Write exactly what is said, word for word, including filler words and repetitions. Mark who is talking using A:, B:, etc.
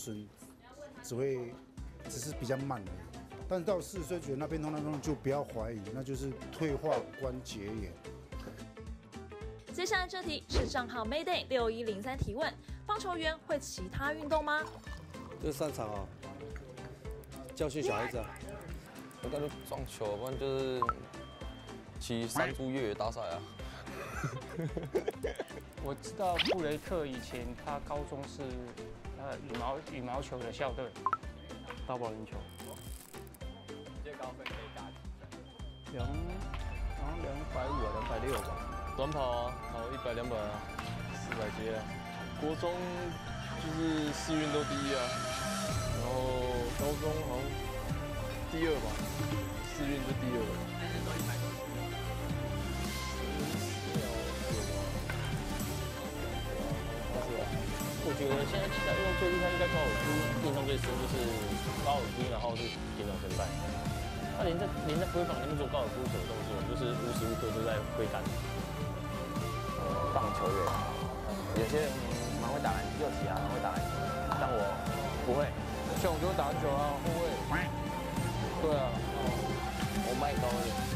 A: 孙只会只是比较慢而已。但是到四十岁觉得那边痛那边痛就不要怀疑，那就是退化关节炎。
B: 接下来这题是账号 Mayday 六一零三提问：棒球员会其他运动吗？
C: 这擅长啊，教训小孩子啊。
D: 我感觉撞球，不然就是骑山猪越野大赛啊。
E: 我知道布雷克以前他高中是呃羽毛羽毛球的校队，
C: 大保龄球。
D: 最高分可以打几分？
C: 两，好像两百五啊，两百六吧。
D: 短跑啊，跑一百、两百啊，四百阶啊。国中就是市运都第一啊，然后高中好像第二吧，市运是第二。但是都一百多。
F: 我觉得现在其他运动最厉害应该高尔夫，印象最深就是高尔夫，然后是田中胜败。他连在连在挥棒里面做高尔夫什么动作，就是无时无刻都在挥杆。
G: 棒球员，有些人蛮会打篮球，右起啊，蛮会打篮球，但我不会。
C: 像我就打篮球啊，后卫。对啊，
G: 我卖高一点。